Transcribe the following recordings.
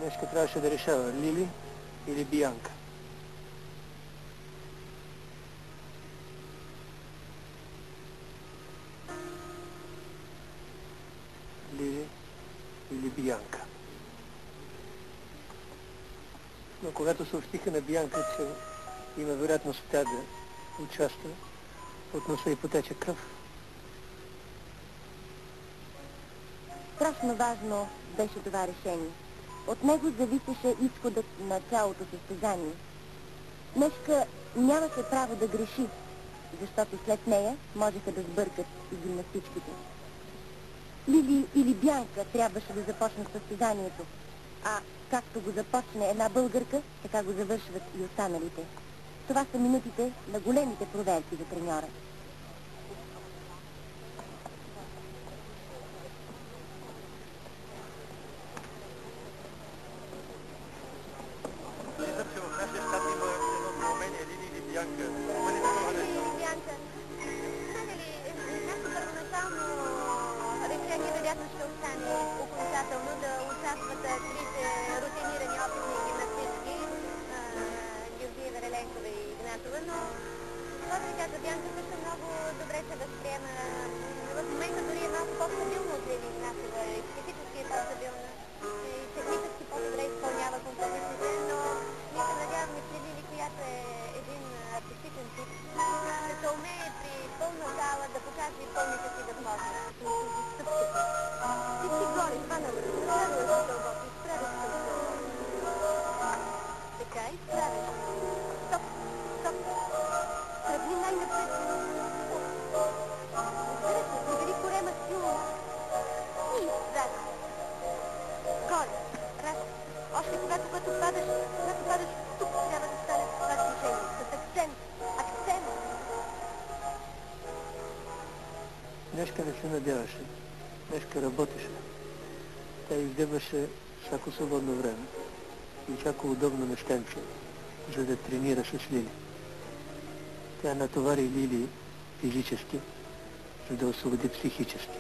Нешка трябваше да решава Лили или Бианка. Лили или Бианка. Но когато съобщиха на Бианка, че има вероятност тя да участва, от носа и потече кръв. Страшно важно беше това решение. От него зависеше изходът на цялото състезание. Нешка нямаше право да греши, защото след нея можеха да сбъркат и гимнастичките. Лили или Бианка трябваше да започнат състезанието, а както го започне една българка, така го завършват и останалите. Това са минутите на големите проверки за треньора. Нешка не се надяваше. Нешка работеше. Тя издебваше всяко свободно време и всяко удобно местенце, за да тренира с Лили. Тя натовари Лили физически, за да освободи психически.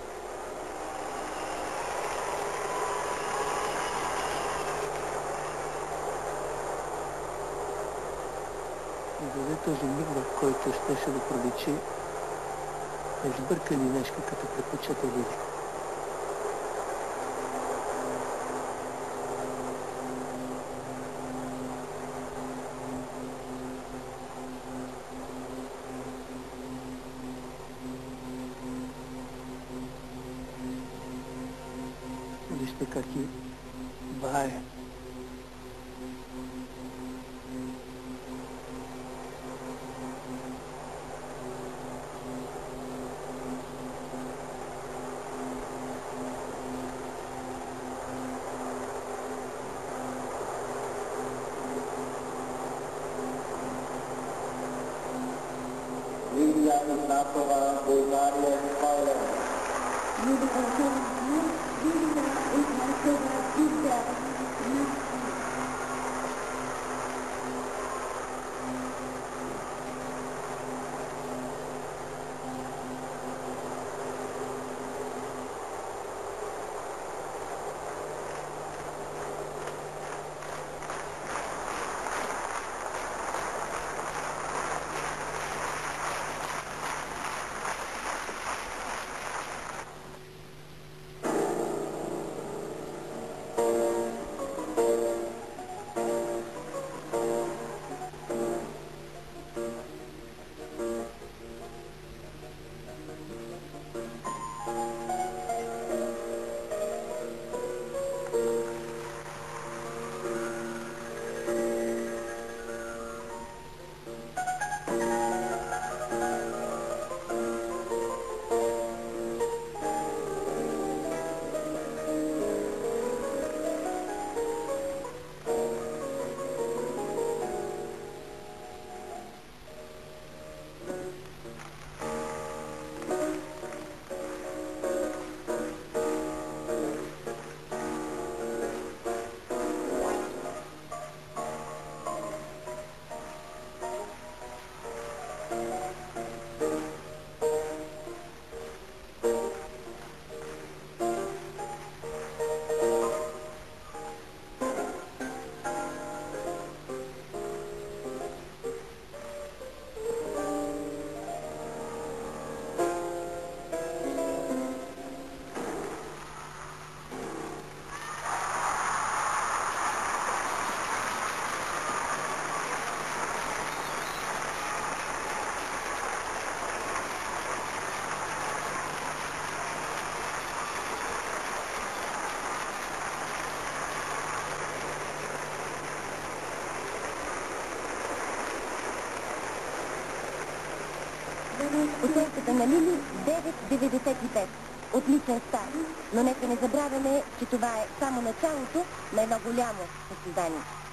И дойде този миг, в който щеше да проличи, не сбърка ли Нешка, като предпочита Лили. Вижте как и бае. Golgotha, Bulgaria, Palermo. Оценката на Лили 9,95. Отличен старт. Но нека не забравяме, че това е само началото на едно голямо състезание.